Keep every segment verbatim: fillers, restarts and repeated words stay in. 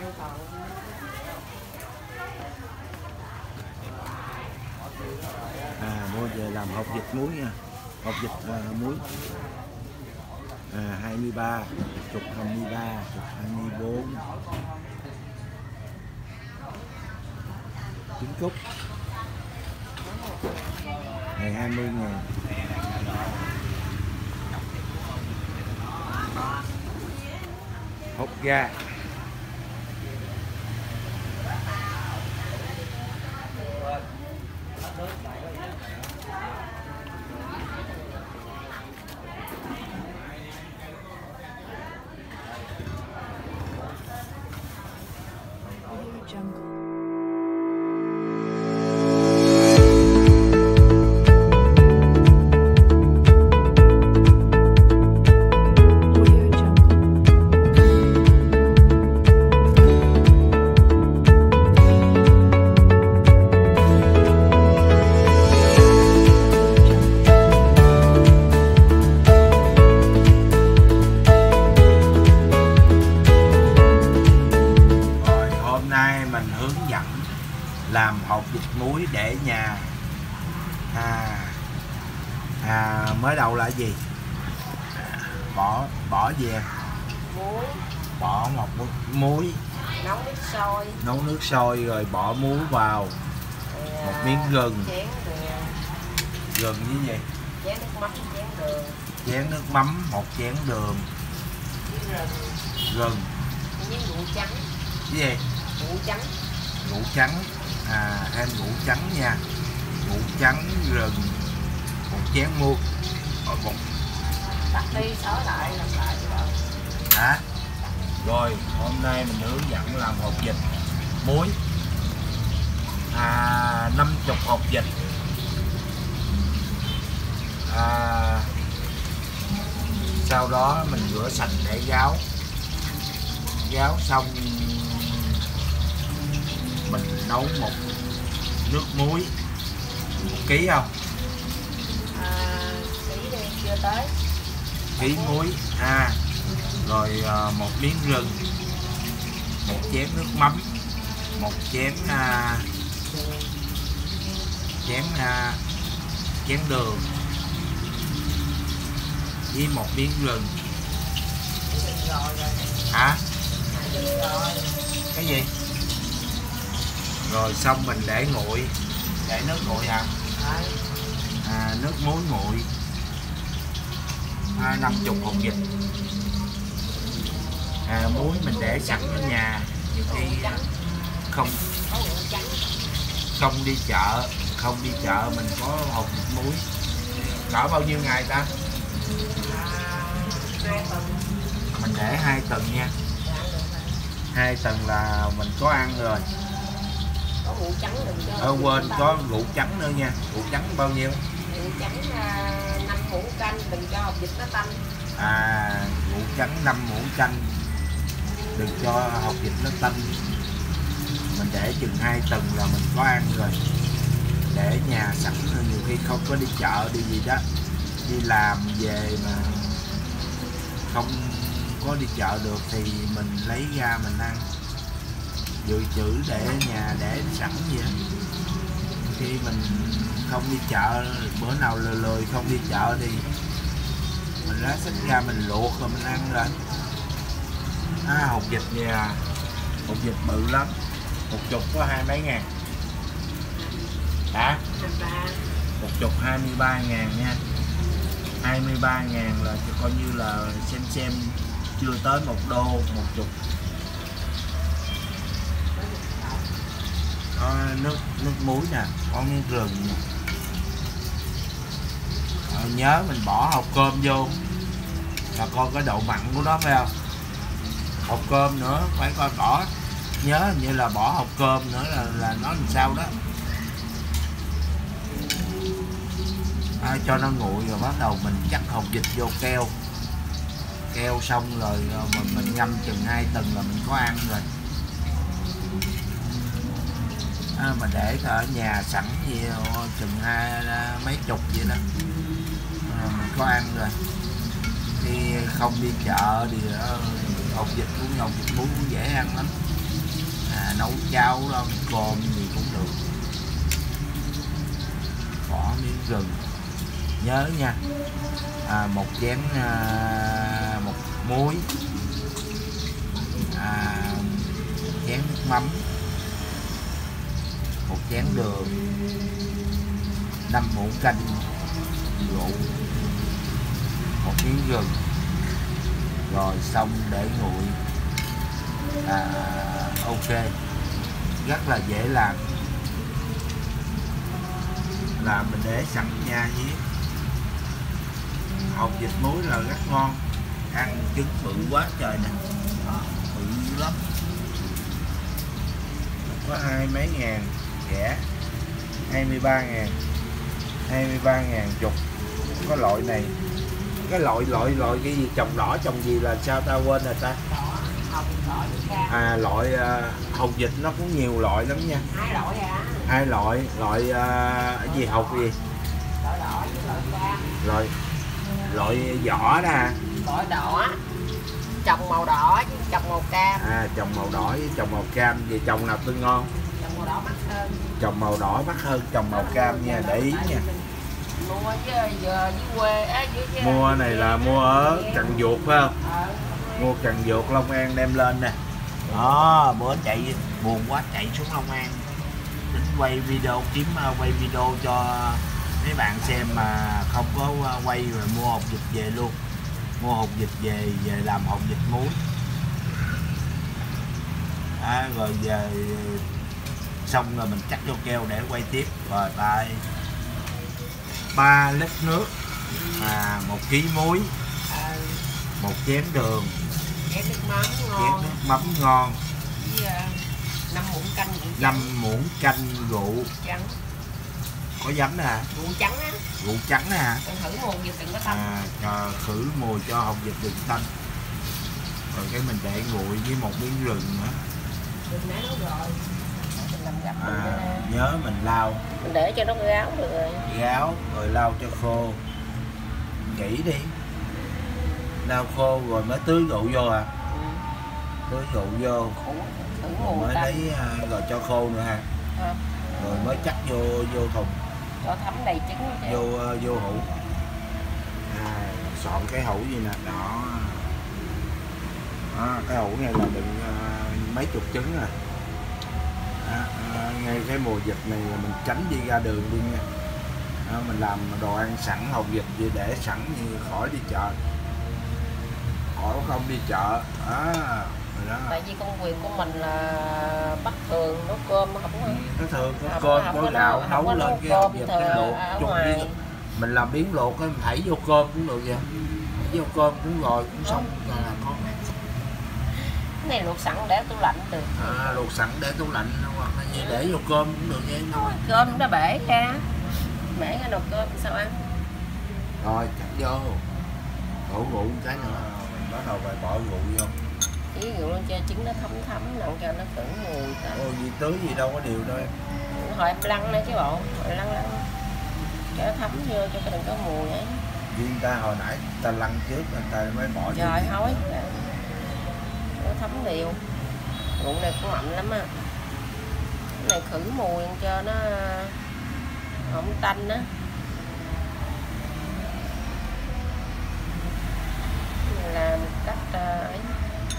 À, mua về làm hột vịt muối nha, hột vịt à, muối à, hai mươi ba, chục hai mươi ba, chục hai mươi bốn, trứng cút ngày hai mươi ngàn. Hột gà hướng dẫn làm hột vịt muối để nhà. à, à, mới đầu là gì? À, bỏ bỏ về muối, bỏ một muối, nấu nước sôi, nấu nước sôi rồi bỏ muối vào, à, một miếng gừng, chén đường, gừng như vậy, chén nước mắm, chén đường, chén nước mắm, một chén đường, gừng, gừng, miếng rượu trắng, cái gì? rượu trắng, Rượu trắng, à, thêm rượu trắng nha, rượu trắng, gừng, một chén muối, một tắt đi xóa lại làm lại rồi. hả? Rồi hôm nay mình hướng dẫn làm hột vịt muối, à, năm mươi hột vịt, à, sau đó mình rửa sạch để ráo, ráo xong mình nấu một nước muối một ký không? À, ký đi chưa tới. Ký muối, à, rồi à, một miếng gừng, một chén nước mắm, một chén à, chén à, chén đường với một miếng gừng. Hả? Cái gì? Rồi xong mình để nguội, để nước nguội hả? À, nước muối nguội, à, năm mươi hột vịt. À, muối mình để sẵn ở nhà, nhiều khi không không đi chợ, không đi chợ mình có hột vịt muối. Cỡ bao nhiêu ngày ta? Mình để hai tuần nha, hai tuần là mình có ăn rồi. Có rượu trắng đừng cho. Ờ, quên có rượu trắng nữa nha. Rượu trắng bao nhiêu? Rượu trắng năm muỗng canh, đừng cho hột vịt nó tanh. À, rượu trắng năm muỗng canh, đừng cho hột vịt nó tanh. Mình để chừng hai tuần là mình có ăn rồi. Để nhà sẵn, nhiều khi không có đi chợ đi gì đó, đi làm về mà không có đi chợ được thì mình lấy ra mình ăn, dự trữ để ở nhà để sẵn vậy đó. Khi mình không đi chợ, bữa nào lười lười không đi chợ thì mình lấy xách ra mình luộc rồi mình ăn rồi. À, hột vịt nè, hột vịt bự lắm, một chục có hai mấy ngàn. Hả? Một chục hai mươi ba ngàn nha, hai mươi ba ngàn là coi như là xem xem chưa tới một đô một chục. Có nước nước muối nè, có miếng gừng nè. À, nhớ mình bỏ hột cơm vô là coi cái độ mặn của nó phải không? Hột cơm nữa phải coi bỏ, nhớ như là bỏ hột cơm nữa là là nó làm sao đó. À, cho nó nguội rồi bắt đầu mình chắc hột vịt vô keo, keo xong rồi mình mình ngâm chừng hai tuần là mình có ăn rồi. À, mà để ở nhà sẵn gì chừng hai mấy chục vậy đó, à, mình có ăn rồi. Khi không đi chợ thì uh, hột vịt cũng hột vịt muối cũng dễ ăn lắm. à, nấu cháo đó, cơm gì cũng được. Bỏ miếng gừng, nhớ nha, à, một chén à, một muối, à, một chén nước mắm, một chén đường, năm muỗng canh rượu, một miếng gừng, rồi xong để nguội. À, ok, rất là dễ làm. Là mình để sẵn nha nhé. Hột vịt muối là rất ngon, ăn trứng bự quá trời nè, bự lắm, có hai mấy ngàn rẻ, hai mươi ba ngàn, hai mươi ba ngàn chục. Có loại này, cái loại loại loại cái gì trồng đỏ trồng gì là sao ta quên rồi ta. À, loại uh, hột vịt nó cũng nhiều loại lắm nha. Hai loại à? Hai loại, loại uh, cái gì hột gì? Loại đỏ với loại cam. Loại loại vỏ đó hả? Loại đỏ, trồng màu đỏ với trồng màu cam. À, trồng màu đỏ với trồng màu cam, vậy trồng nào tương ngon? Trồng màu đỏ mắc hơn. Trồng màu đỏ mắc hơn trồng màu cam nha, để ý nha. Mua với giờ với quê á, với Mua này là mua ở Cần Duộc phải không? Mua Cần Duộc Long An đem lên nè. Đó, bữa chạy buồn quá chạy xuống Long An tính quay video, kiếm quay video cho mấy bạn xem mà không có quay, rồi mua hột vịt về luôn. Mua hột vịt về về làm hột vịt muối. À, rồi về xong rồi mình cắt vô keo để quay tiếp. Rồi tay ba lít nước, à, một ký muối, một chén đường, chén nước mắm chén ngon, nước mắm ngon, với năm muỗng canh rượu trắng. năm muỗng canh rượu trắng, có giấm nè hả? rượu trắng á, Rượu trắng nè hả? còn thử mùi vịt đừng có tanh. À, cho khử mùi cho hột vịt đừng tanh. Rồi cái mình để nguội với một miếng gừng nữa. Đừng nãy nấu rồi, mình làm gặp À, mình nhớ mình lau mình để cho nó ráo được rồi. gáo rồi lau cho khô kỹ đi, lau khô rồi mới tưới rượu vô. À, Ừ. tưới rượu vô Thử rồi mùi mới tanh. lấy à, rồi cho khô nữa ha, À, rồi mới chắc vô vô thùng, cho thấm đầy trứng chứ. vô uh, vô hũ. À, soạn cái hũ gì nè, đó. Đó, cái hũ này là đựng uh, mấy chục trứng rồi. À, à, ngay cái mùa dịch này là mình tránh đi ra đường luôn nha. À, mình làm đồ ăn sẵn hột vịt vậy để sẵn như khỏi đi chợ, khỏi không đi chợ. À, đó. Tại vì công việc của mình là bắt thường nấu cơm không có. Nó thường có Không, cơm không có có gạo nấu- nấu không có lên nấu cái hột cơm vịt thờ cái luộc ở chung ngoài. với mình làm biến luộc cái mình thảy vô cơm cũng được vậy, thảy vô cơm cũng rồi cũng xong là con. Cái này luộc sẵn để tủ lạnh được. À, luộc sẵn để tủ lạnh hoặc là như để vô cơm cũng được vậy thôi. Cơm cũng đã bể ra, bể ra nồi cơm sao ăn. Rồi cắt vô, đổ rượu một cái nữa, mình bắt đầu phải bỏ rượu vô. Ví dụ cho trứng nó thấm thấm nặng cho nó khử mùi ta. Ôi gì tưới gì đâu có điều đâu em. Hồi em lăn nữa chứ bộ, hồi lăn lăn cho nó thấm vô cho cái đừng có mùi ấy. Vì người ta hồi nãy ta lăn trước người ta mới bỏ Trời vô. hối, nó thấm đều. Rượu này cũng mạnh lắm á. Cái này khử mùi cho nó không tanh á. Làm cách uh, ấy.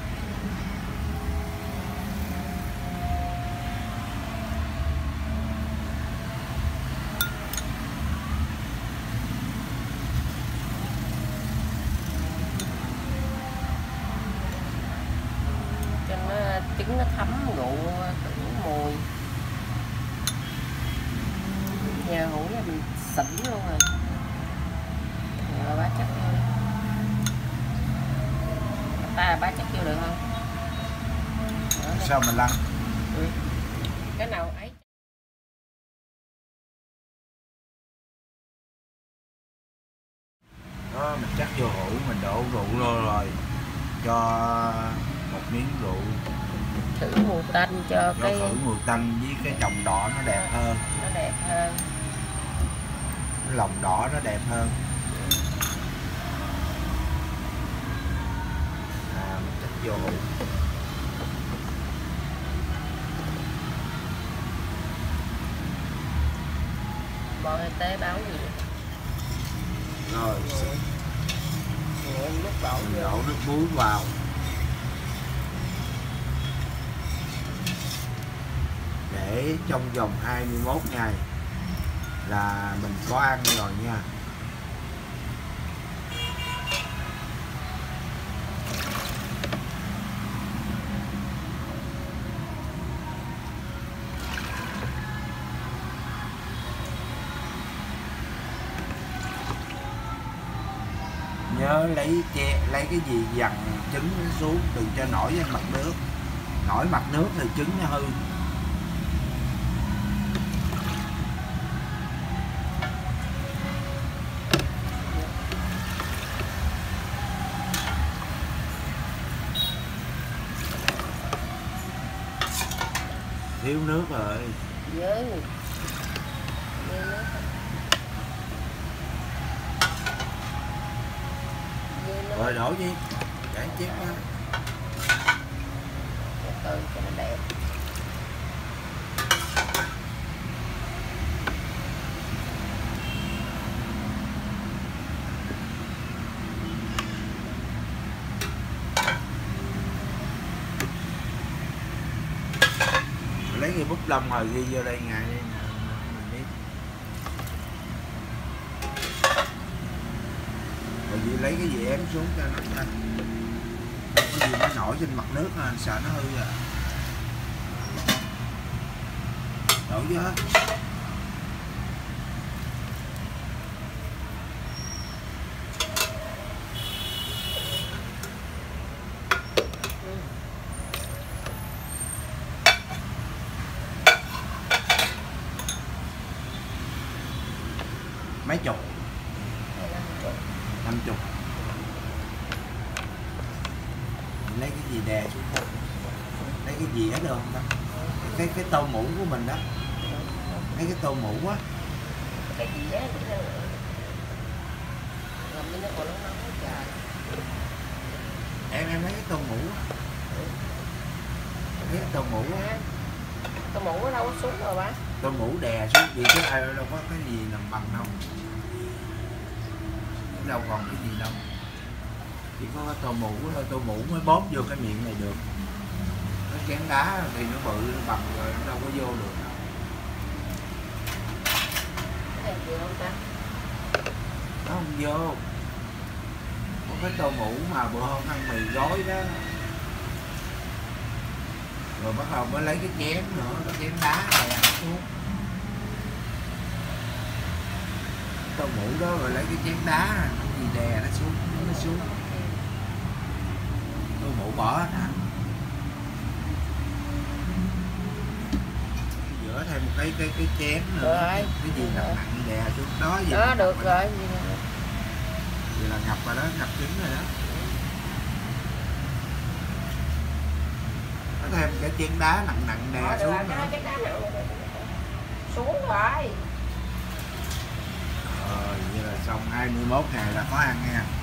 Cho nó trứng nó thấm rượu khử mùi. Giờ hũ là mình xỉn luôn rồi. Rồi bá chắc vô đi. Ta bá chắc vô được không? Đó, Sao mình lăn? ừ. Cái nào ấy. Đó, mình chắc vô hũ, mình đổ rượu vô rồi cho một miếng rượu Thử mùi tanh cho cho cái khử mùi tanh với cái lòng đỏ nó đẹp hơn, nó đẹp hơn. cái lòng đỏ nó đẹp hơn. À, mình chắc vô hũ. bò hay tế báo gì Rồi nước đổ mình đổ nước muối vào. Để trong vòng hai mươi mốt ngày là mình có ăn rồi nha. Nhớ lấy che lấy cái gì dằn trứng xuống, đừng cho nổi lên mặt nước. Nổi mặt nước thì trứng nó hư. Thiếu nước rồi. với Rồi đổ đi để chép ra từ cho nó đẹp. lấy cái bút lông rồi ghi vô đây ngày đây mình biết. Rồi gì lấy cái gì ém xuống cho nó xanh. Cái gì nó nổi trên mặt nước anh sợ nó hư à. Đổ vô hết. Mấy chục? Năm chục. Lấy cái gì đè xuống không? Lấy cái gì hết được không ta? Cái cái tô mũ của mình đó. Lấy cái tô mũ á. Cái gì á? Làm nó còn nóng nóng trời. Em em lấy cái tô mũ á. Lấy cái tô mũ á. Tô mũ ở đâu có xuống rồi bác? Tô mũ đè xuống gì chứ ai đâu có cái gì làm bằng đâu. Đâu còn cái gì đâu. Chỉ có cái tô mũ thôi, tô mũ mới bóp vô cái miệng này được. Cái chén đá thì nó bự nó bằng rồi nó đâu có vô được đâu. Cái này vừa không ta? Nó không vô. Có cái tô mũ mà bữa hôm ăn mì gói đó. Rồi bắt đầu mới lấy cái chén nữa, cái chén đá này ăn xuống. Tô mũ đó rồi lấy cái chén đá nó gì đè nó xuống, nó xuống. Tô mũ bỏ hết hả? Giữa thêm một cái cái cái chén nữa. Rồi. Cái gì nặng nặng đè xuống đó gì. Đó được rồi. Vậy là ngập rồi đó, ngập trứng rồi đó. Có thêm cái chén đá nặng nặng đè Đó, xuống rồi, nữa. cái đá nặng này. Xuống rồi. Rồi vậy là xong hai mươi mốt ngày là có ăn nha.